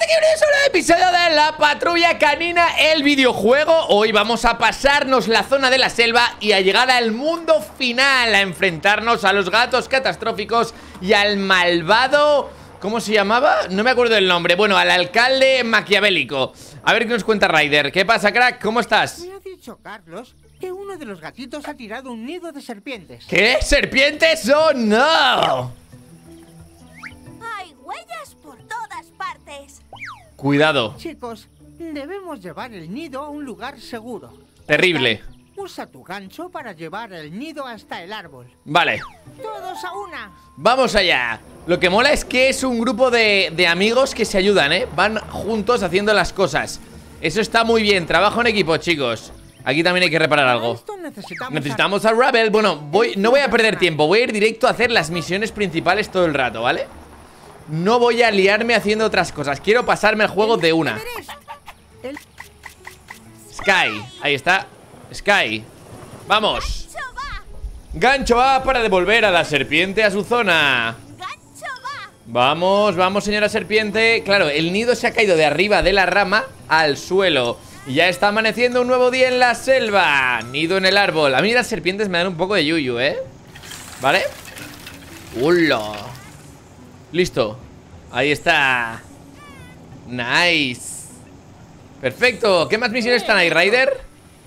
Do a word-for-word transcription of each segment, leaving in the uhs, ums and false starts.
aquí un solo episodio de La Patrulla Canina, el videojuego. Hoy vamos a pasarnos la zona de la selva y a llegar al mundo final, a enfrentarnos a los gatos catastróficos y al malvado... ¿Cómo se llamaba? No me acuerdo del nombre. Bueno, al alcalde maquiavélico. A ver qué nos cuenta Ryder. ¿Qué pasa, crack? ¿Cómo estás? Me ha dicho Carlos que uno de los gatitos ha tirado un nido de serpientes. ¿Qué? ¿Serpientes? ¡Oh, no! Hay huellas por todas partes. Cuidado. Chicos, debemos llevar el nido a un lugar seguro. Terrible. Usa tu gancho para llevar el nido hasta el árbol. Vale. ¡Todos a una! Vamos allá. Lo que mola es que es un grupo de, de amigos que se ayudan, ¿eh? Van juntos haciendo las cosas. Eso está muy bien. Trabajo en equipo, chicos. Aquí también hay que reparar algo. Esto necesitamos, Necesitamos a Ravel. Bueno, voy, no voy a perder tiempo. Voy a ir directo a hacer las misiones principales todo el rato, ¿vale? No voy a liarme haciendo otras cosas. Quiero pasarme el juego de una. El... Sky, ahí está. Sky, vamos. ¡Gancho va! Gancho va para devolver a la serpiente a su zona. ¡Gancho va! Vamos, vamos, señora serpiente. Claro, el nido se ha caído de arriba de la rama al suelo. Y ya está amaneciendo un nuevo día en la selva. Nido en el árbol. A mí las serpientes me dan un poco de yuyu, ¿eh? ¿Vale? ¡Hola! Listo. Ahí está. Nice. Perfecto. ¿Qué más misiones están ahí, Ryder?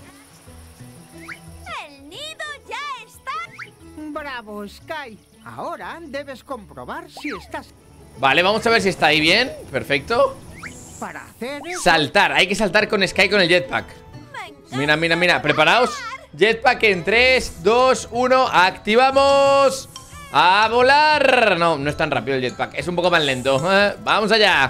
¡El nido ya está! ¡Bravo, Sky! Ahora debes comprobar si estás... Vale, vamos a ver si está ahí bien. Perfecto. Para hacer eso... Saltar, hay que saltar con Sky con el jetpack. Me encanta Mira, mira, mira, preparaos. Jetpack en tres, dos, uno. Activamos. ¡A volar! No, no es tan rápido el jetpack, es un poco más lento. eh, Vamos allá.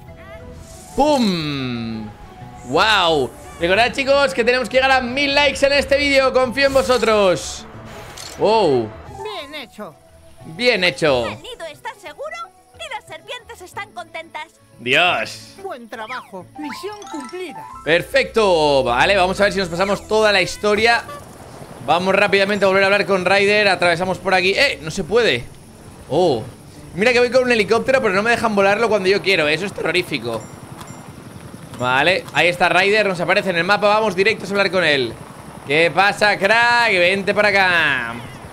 ¡Pum! ¡Wow! Recordad, chicos, que tenemos que llegar a mil likes en este vídeo. Confío en vosotros. ¡Wow! Bien hecho. Bien hecho. El nido está seguro y las serpientes están contentas. Dios. Buen trabajo. Misión cumplida. Perfecto. Vale, vamos a ver si nos pasamos toda la historia. Vamos rápidamente a volver a hablar con Ryder. Atravesamos por aquí. ¡Eh! No se puede. Oh. Mira que voy con un helicóptero, pero no me dejan volarlo cuando yo quiero. Eso es terrorífico. Vale, ahí está Ryder. Nos aparece en el mapa. Vamos directos a hablar con él. ¿Qué pasa, crack? Vente para acá.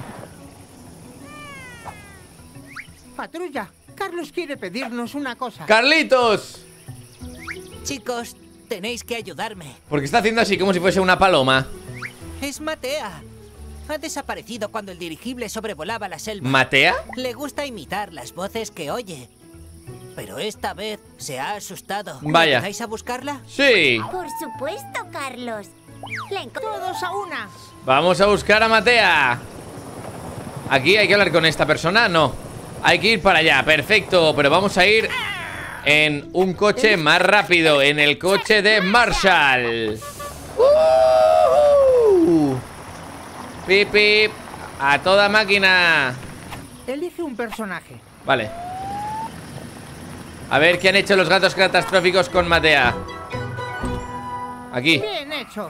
Patrulla, Carlos quiere pedirnos una cosa. ¡Carlitos! Chicos, tenéis que ayudarme. Porque está haciendo así como si fuese una paloma. Es Matea. Ha desaparecido cuando el dirigible sobrevolaba la selva. ¿Matea? Le gusta imitar las voces que oye. Pero esta vez se ha asustado. Vaya. ¿Vais a buscarla? Sí. Por supuesto, Carlos. La enco- Todos a una. Vamos a buscar a Matea. Aquí hay que hablar con esta persona. No, hay que ir para allá, perfecto. Pero vamos a ir en un coche más rápido. En el coche de Marshall. uh Pip, pip. A toda máquina. Elige un personaje. Vale. A ver qué han hecho los gatos catastróficos con Matea. Aquí. Bien hecho.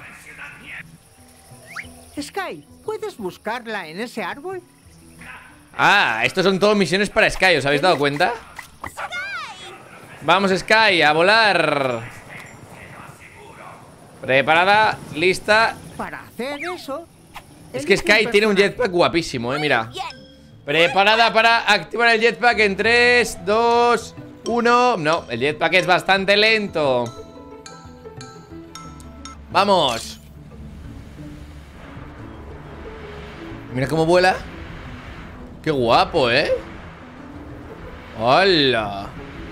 Sky, ¿puedes buscarla en ese árbol? Ah, estos son todos misiones para Sky, ¿os habéis dado cuenta? Vamos, Sky, a volar. Preparada, lista. Para hacer eso... Es que elige Sky tiene un personaje. jetpack guapísimo, eh, mira. Bien. Preparada para activar el jetpack en tres, dos, uno. No, el jetpack es bastante lento. Vamos. Mira cómo vuela. Qué guapo, ¿eh? ¡Hola!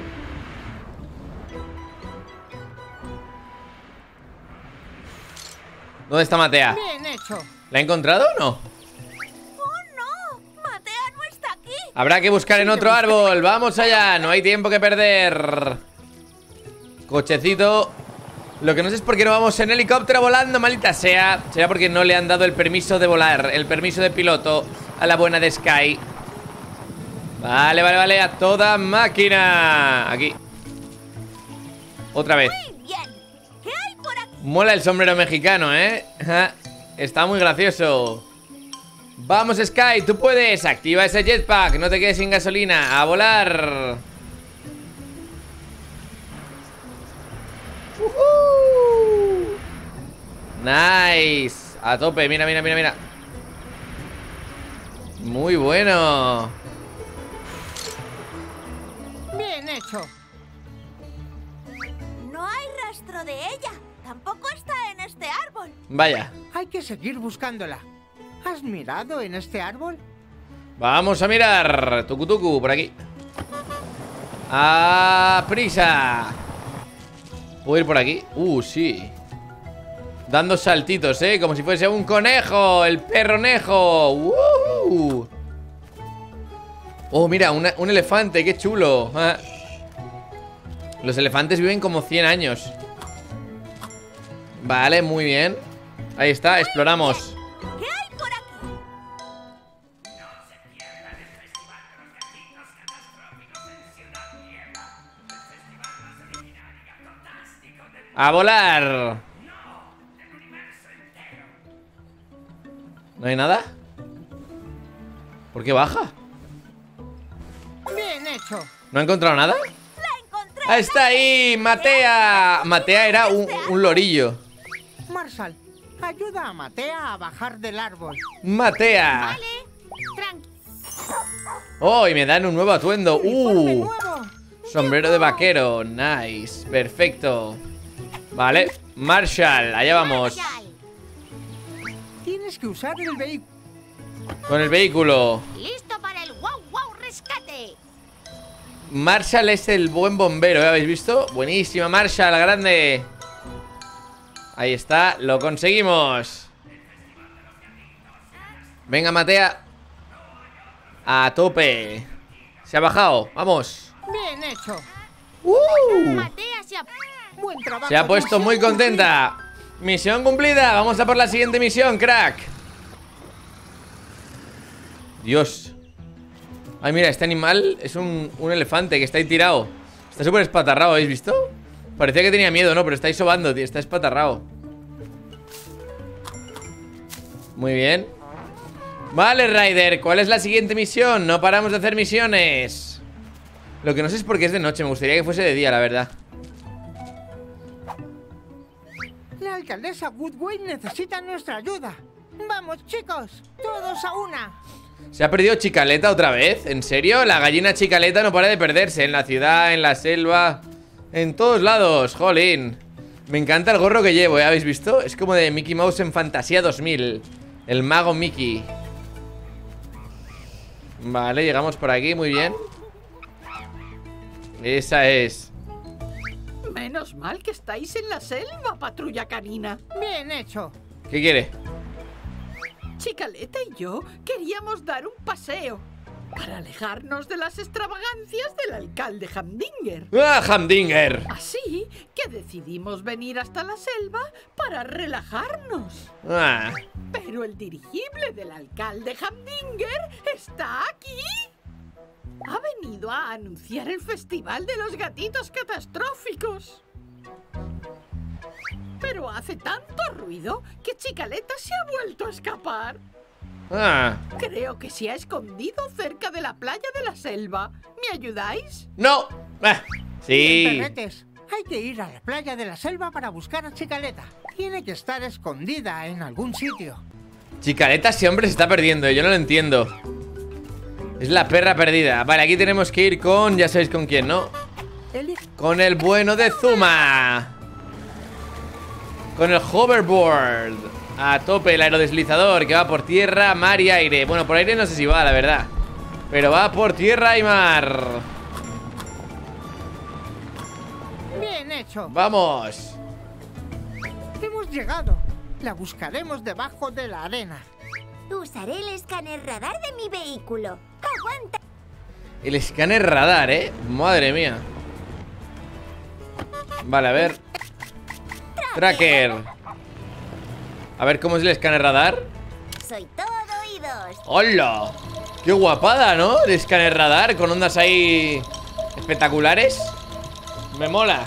¿Dónde está Matea? Bien hecho. ¿La ha encontrado o no? ¡Oh, no! ¡Matea no está aquí! Habrá que buscar en otro árbol. ¡Vamos allá! No hay tiempo que perder. Cochecito. Lo que no sé es por qué no vamos en helicóptero volando, maldita sea. Será porque no le han dado el permiso de volar, el permiso de piloto a la buena de Sky. Vale, vale, vale, a toda máquina. Aquí. Otra vez. Muy bien. ¿Qué hay por aquí? Mola el sombrero mexicano, ¿eh? Está muy gracioso. Vamos, Sky, tú puedes. Activa ese jetpack, no te quedes sin gasolina. A volar. Uh-huh. Nice. A tope, mira, mira, mira, mira. Muy bueno. Bien hecho. No hay rastro de ella. Tampoco está en este árbol. Vaya. Hay que seguir buscándola. ¿Has mirado en este árbol? Vamos a mirar. Tucu tucu, por aquí. ¡A prisa! ¿Puedo ir por aquí? Uh, sí. Dando saltitos, ¿eh? Como si fuese un conejo. El perronejo. ¡Uh! Oh, mira, una, un elefante. ¡Qué chulo! Ah. Los elefantes viven como cien años. Vale, muy bien. Ahí está, exploramos. ¿Qué hay por aquí? ¡A volar! ¿No hay nada? ¿Por qué baja? Bien hecho. ¿No ha encontrado nada? ¡La encontré! ¡Ah, está ahí! ¡Matea! Matea era un, un lorillo. Marshall, ayuda a Matea a bajar del árbol. ¡Matea! Vale. Tranqui. ¡Oh! Y me dan un nuevo atuendo. ¡Uniforme ¡Uh! nuevo! Sombrero de vaquero. Nice. Perfecto. Vale. Marshall, allá vamos. Tienes que usar el vehículo. Con el vehículo. Listo para el wow wow rescate. Marshall es el buen bombero, ¿eh? ¿Habéis visto? Buenísima, Marshall, grande. Ahí está, lo conseguimos. Venga, Matea. A tope. Se ha bajado, vamos. Bien hecho. ¡Uh! Matea se ha... Buen trabajo. Se ha puesto misión muy contenta. cumplida. Misión cumplida, vamos a por la siguiente misión, crack. Dios. Ay, mira, este animal es un, un elefante que está ahí tirado. Está súper espatarrado, ¿habéis visto? Parecía que tenía miedo, ¿no? Pero está ahí sobando, tío, está espatarrado. Muy bien. Vale, Ryder, ¿cuál es la siguiente misión? No paramos de hacer misiones. Lo que no sé es por qué es de noche. Me gustaría que fuese de día, la verdad. La alcaldesa Woodway necesita nuestra ayuda. Vamos, chicos, todos a una. ¿Se ha perdido Chicaleta otra vez? ¿En serio? La gallina Chicaleta no para de perderse. En la ciudad, en la selva, en todos lados, jolín. Me encanta el gorro que llevo, ¿eh? ¿Habéis visto? Es como de Mickey Mouse en Fantasía dos mil. El mago Mickey. Vale, llegamos por aquí, muy bien. Esa es. Menos mal que estáis en la selva, patrulla canina. Bien hecho. ¿Qué quiere? Chicaleta y yo queríamos dar un paseo para alejarnos de las extravagancias del alcalde Hamdinger. ¡Ah, Hamdinger! Así que decidimos venir hasta la selva para relajarnos. Ah. Pero el dirigible del alcalde Hamdinger está aquí. Ha venido a anunciar el festival de los gatitos catastróficos. Pero hace tanto ruido que Chicaleta se ha vuelto a escapar. Ah. Creo que se ha escondido cerca de la playa de la selva. ¿Me ayudáis? ¡No! Ah. Sí. Perretes, hay que ir a la playa de la selva para buscar a Chicaleta. Tiene que estar escondida en algún sitio. Chicaleta siempre se está perdiendo, yo no lo entiendo. Es la perra perdida. Vale, aquí tenemos que ir con... Ya sabéis con quién, ¿no? Eli, Con el bueno de Zuma. Con el hoverboard. A tope, el aerodeslizador que va por tierra, mar y aire. Bueno, por aire no sé si va, la verdad. Pero va por tierra y mar. bien hecho. ¡Vamos! Hemos llegado. La buscaremos debajo de la arena. Usaré el escáner radar de mi vehículo. ¡Aguanta! El escáner radar, ¿eh? Madre mía. Vale, a ver. Tracker. A ver, ¿cómo es el escáner radar? Soy todo oídos. ¡Hola! ¡Qué guapada!, ¿no? El escáner radar con ondas ahí espectaculares. Me mola.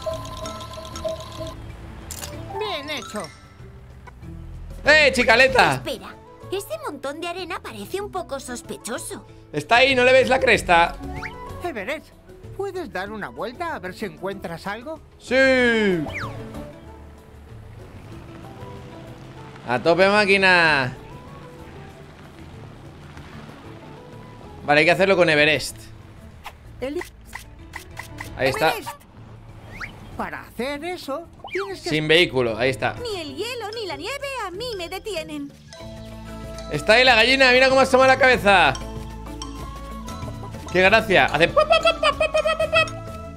Bien hecho. ¡Eh, Chicaleta! Espera, ese montón de arena parece un poco sospechoso. Está ahí, ¿no le ves la cresta? Everett, ¿Puedes dar una vuelta a ver si encuentras algo? ¡Sí! A tope máquina. Vale, hay que hacerlo con Everest. El... Ahí está. Everest. Para hacer eso, tienes que... Sin vehículo, ahí está. Ni el hielo ni la nieve a mí me detienen. Está ahí la gallina, mira cómo asoma la cabeza. ¡Qué gracia! Hace... pop, pop, pop, pop, pop, pop, pop.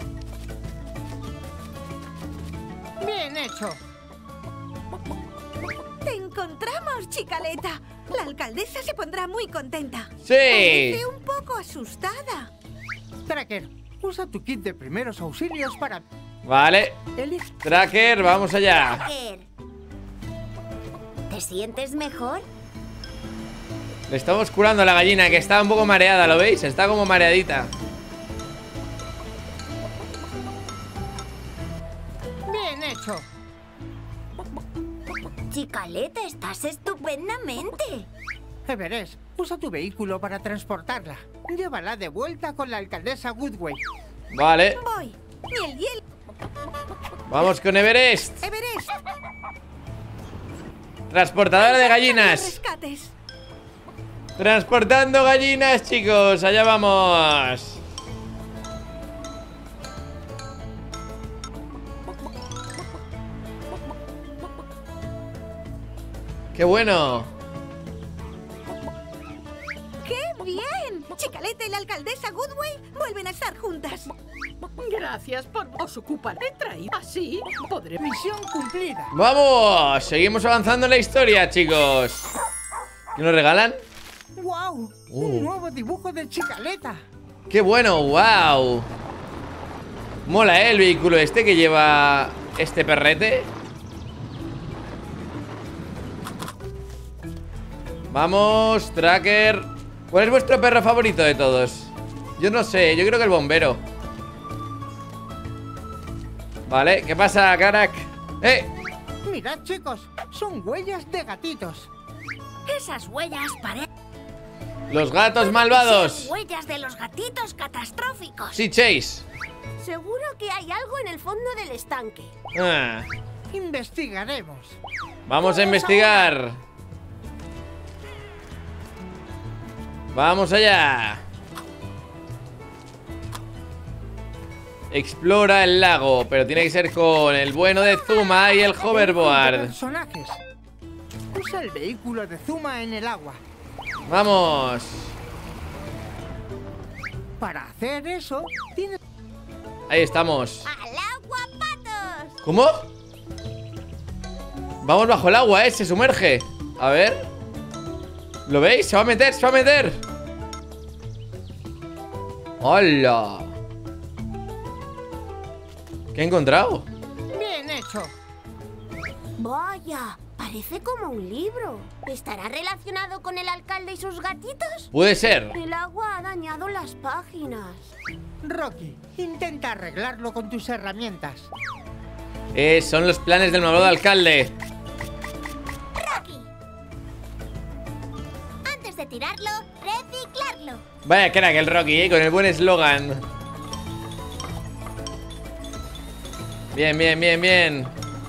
Bien hecho. Te encontramos, Chicaleta. La alcaldesa se pondrá muy contenta. ¡Sí! Parece un poco asustada. Tracker, usa tu kit de primeros auxilios para... Vale. Eli... Tracker, vamos allá. Tracker, ¿te sientes mejor? Le estamos curando a la gallina, que está un poco mareada, ¿lo veis? Está como mareadita. Bien hecho. Chicaleta, estás estupendamente. Everest, usa tu vehículo para transportarla. Llévala de vuelta con la alcaldesa Goodway. Vale. Voy. Ni el hielo. Vamos con Everest. Everest. Transportadora de gallinas. Rescates. Transportando gallinas, chicos. Allá vamos. ¡Qué bueno! ¡Qué bien! Chicaleta y la alcaldesa Goodway vuelven a estar juntas. Gracias por... Os ocuparé traído. Así podré... Misión cumplida. ¡Vamos! Seguimos avanzando en la historia, chicos. ¿Qué nos regalan? ¡Wow! Uh. Un nuevo dibujo de Chicaleta. ¡Qué bueno! ¡Wow! Mola, ¿eh? El vehículo este que lleva este perrete. Vamos, Tracker. ¿Cuál es vuestro perro favorito de todos? Yo no sé, yo creo que el bombero. Vale, ¿qué pasa, Karak? ¡Eh! Mirad, chicos, son huellas de gatitos. Esas huellas parecen Los gatos malvados. huellas de los gatitos catastróficos. Sí, Chase. Seguro que hay algo en el fondo del estanque. Ah, Investigaremos. vamos a investigar. Vamos allá. Explora el lago, pero tiene que ser con el bueno de Zuma y el De hoverboard. personajes. Usa el vehículo de Zuma en el agua. Vamos. Para hacer eso, tienes... Ahí estamos. ¡Al agua, patos! ¿Cómo? Vamos bajo el agua, ¿eh? Se sumerge. A ver. ¿Lo veis? Se va a meter, se va a meter. ¡Hola! ¿Qué he encontrado? Bien hecho. Vaya, parece como un libro. ¿Estará relacionado con el alcalde y sus gatitos? Puede ser. El agua ha dañado las páginas. Rocky, intenta arreglarlo con tus herramientas. Eh, son los planes del malvado alcalde. Rocky, antes de tirarlo, reciclarlo. Vaya crack el Rocky, eh, con el buen eslogan. Bien, bien, bien, bien.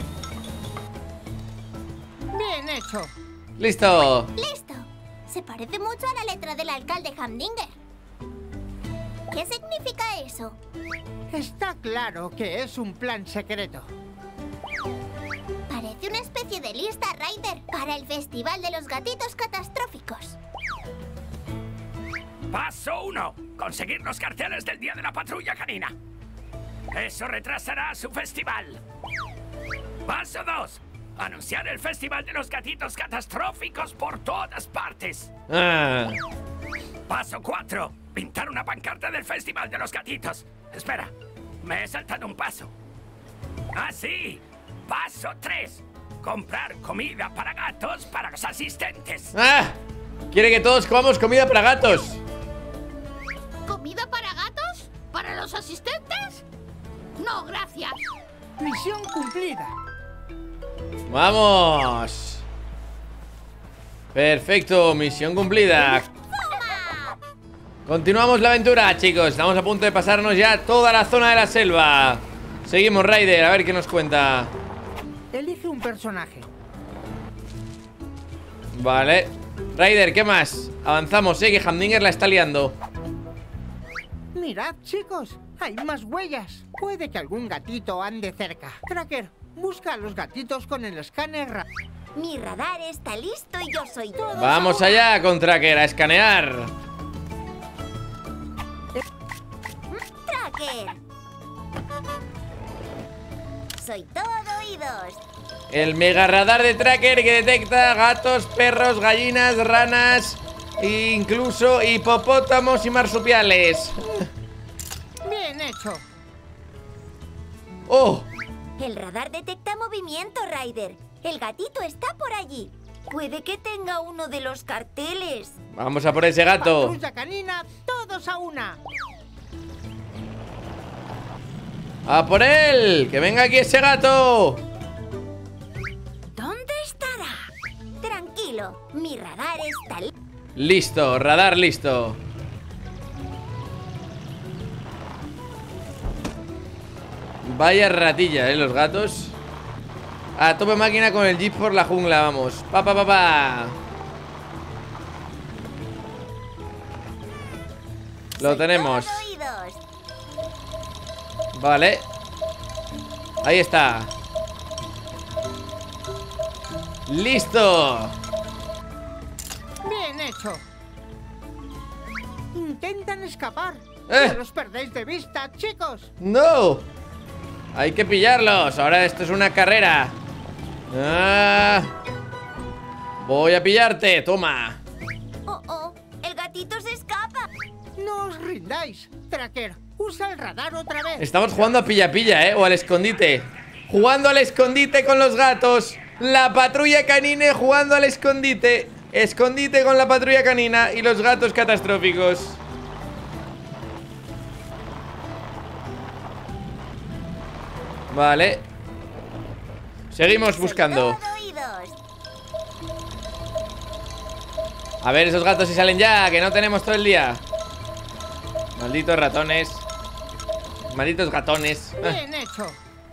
Bien hecho. Listo. Listo. Se parece mucho a la letra del alcalde Hamdinger. ¿Qué significa eso? Está claro que es un plan secreto. Parece una especie de lista Rider para el Festival de los Gatitos Catastróficos. Paso uno. Conseguir los carteles del Día de la Patrulla Canina. Eso retrasará su festival. Paso dos. Anunciar el Festival de los Gatitos Catastróficos por todas partes. Ah, Paso cuatro. Pintar una pancarta del Festival de los Gatitos. Espera, me he saltado un paso. Ah, sí. Paso tres. Comprar comida para gatos para los asistentes. ah. Quiere que todos comamos comida para gatos. ¿Comida para gatos? ¿Para los asistentes? No, gracias. Misión cumplida. Vamos. Perfecto, misión cumplida. Continuamos la aventura, chicos. Estamos a punto de pasarnos ya toda la zona de la selva. Seguimos, Ryder, a ver qué nos cuenta. Elige un personaje. Vale. Ryder, ¿qué más? Avanzamos, eh, que Hamdinger la está liando. Mirad, chicos, hay más huellas. Puede que algún gatito ande cerca. Tracker, busca a los gatitos con el escáner. ra- Mi radar está listo y yo soy todo. Vamos allá con Tracker a escanear. Tracker. Soy todo oídos. El mega radar de Tracker que detecta gatos, perros, gallinas, ranas, e incluso hipopótamos y marsupiales. Bien hecho. ¡Oh! El radar detecta movimiento, Ryder. El gatito está por allí. Puede que tenga uno de los carteles. Vamos a por ese gato. Patrulla canina, todos a una. ¡A por él! ¡Que venga aquí ese gato! ¿Dónde estará? Tranquilo, mi radar está listo. Listo, radar listo. Vaya ratilla, eh, los gatos. A tope máquina con el jeep por la jungla, vamos. Pa, pa, pa, pa. Lo Soy tenemos. todo oídos. Vale. Ahí está. ¡Listo! Bien hecho. Intentan escapar. Eh. No los perdéis de vista, chicos. ¡No! Hay que pillarlos. Ahora esto es una carrera. Ah. Voy a pillarte. Toma. Oh, oh, el gatito se escapa. No os rindáis. Tracker, usa el radar otra vez. Estamos jugando a pilla-pilla, ¿eh? O al escondite. Jugando al escondite con los gatos. La patrulla canina jugando al escondite. Escondite con la patrulla canina y los gatos catastróficos. Vale. Seguimos buscando. Soy todo oídos. A ver esos gatos si salen ya, que no tenemos todo el día. Malditos ratones. Malditos gatones. Bien hecho.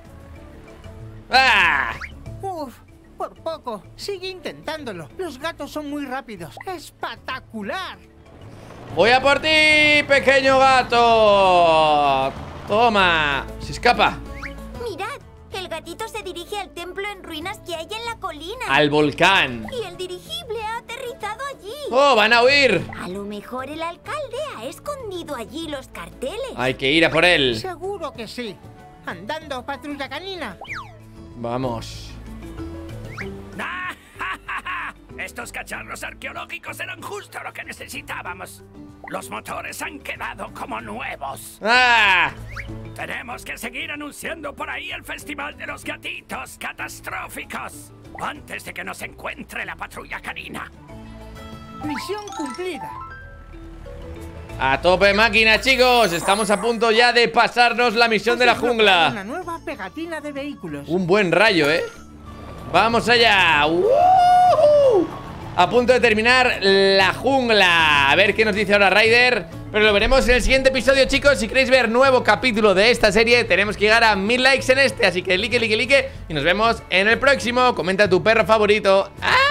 ¡Ah! Uf, por poco. Sigue intentándolo. Los gatos son muy rápidos. ¡Espectacular! Voy a por ti, pequeño gato. Toma. Se escapa. Mirad, el gatito se dirige al templo en ruinas que hay en la colina. Al volcán. Y el dirigible ha aterrizado allí. ¡Oh, van a huir! A lo mejor el alcalde ha escondido allí los carteles. Hay que ir a por él. Seguro que sí. Andando, patrulla canina. Vamos. ¡Ah, ja, ja, ja! Estos cacharros arqueológicos eran justo lo que necesitábamos. Los motores han quedado como nuevos. ¡Ah! Tenemos que seguir anunciando por ahí el Festival de los Gatitos Catastróficos antes de que nos encuentre la patrulla canina. Misión cumplida. A tope máquina, chicos. Estamos a punto ya de pasarnos la misión de la Os desbloquearé Una jungla. nueva pegatina de vehículos. Un buen rayo, ¿eh? ¡Vamos allá! ¡Woohoo! A punto de terminar la jungla. A ver qué nos dice ahora Ryder. Pero lo veremos en el siguiente episodio, chicos. Si queréis ver nuevo capítulo de esta serie, tenemos que llegar a mil likes en este. Así que like, like, like. Y nos vemos en el próximo. Comenta tu perro favorito. ¡Ah!